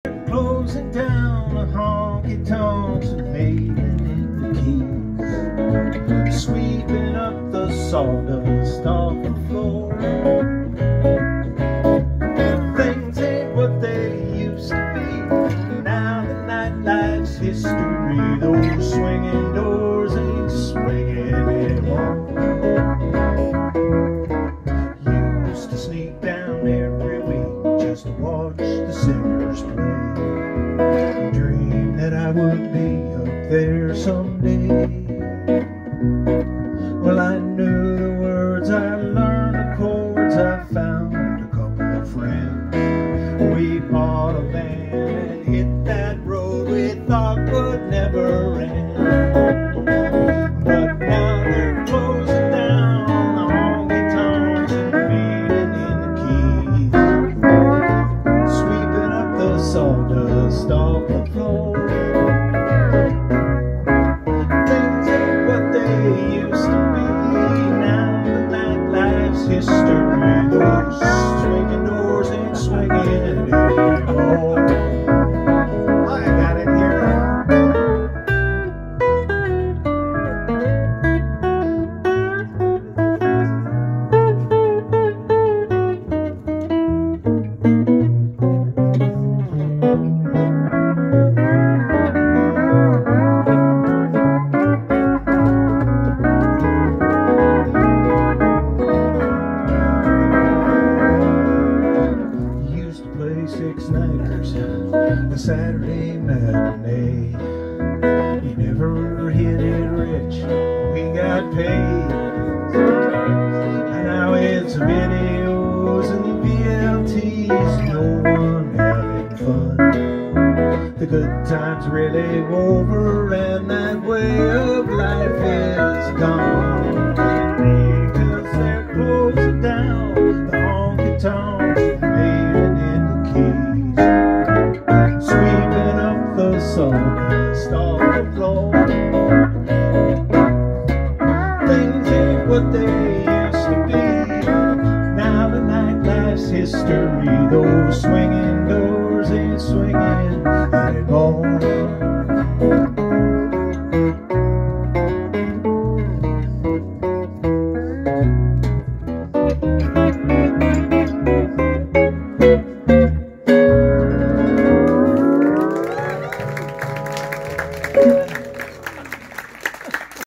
Closing down the honky-tonks and making it the keys, sweeping up the sawdust off the floor. Things ain't what they used to be. Now the nightlife's history. Those swinging doors ain't swinging anymore. Used to sneak down every week just to watch the singers play. Dream that I would be up there someday. Well, I knew the words, I learned the chords, I found a couple of friends. We bought a van and hit that road we thought would never end. But now they're closing down the honky-tonks and beating in the keys, sweeping up the sawdust off the floor. Things ain't what they used to be. Now the nightlife's history. Those swinging doors ain't swinging anymore. I got it here. Six-nighters, a Saturday matinee. We never hit it rich, we got paid. And now it's videos and VLTs, no one having fun. The good times really over and that way of life is gone. Because they're closing down the honky-tonks, sweeping up the sawdust off the floor. Things ain't what they used to be. Now the nightlife's history. Those swinging doors ain't swinging